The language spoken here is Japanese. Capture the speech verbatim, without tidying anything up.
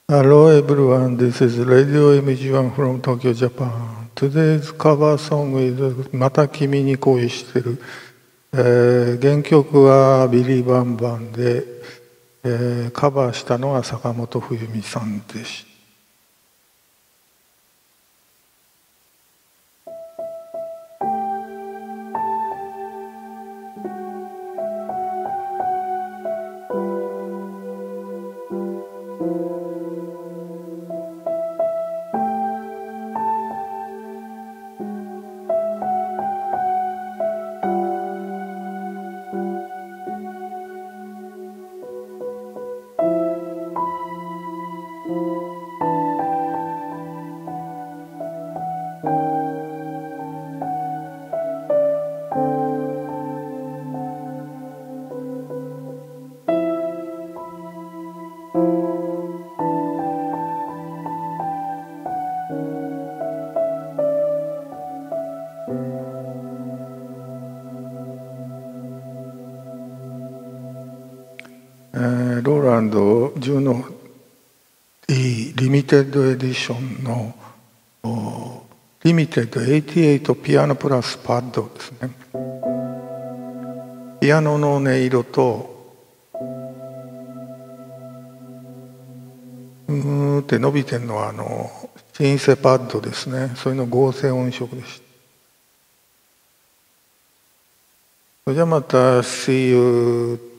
Hello everyone, this is Radio エムジーワン from Tokyo, Japan. Today's cover song is また君に恋してる、えー、原曲はビリー・バンバンで、えー、カバーしたのは坂本冬美さんでした。ローランドじゅうの E リミテッドエディションのリミテッドはちじゅうはちピアノプラスパッドですね。ピアノの音色とうーって伸びてるのはあのシンセパッドですね。それの合成音色でした。それじゃあまた See you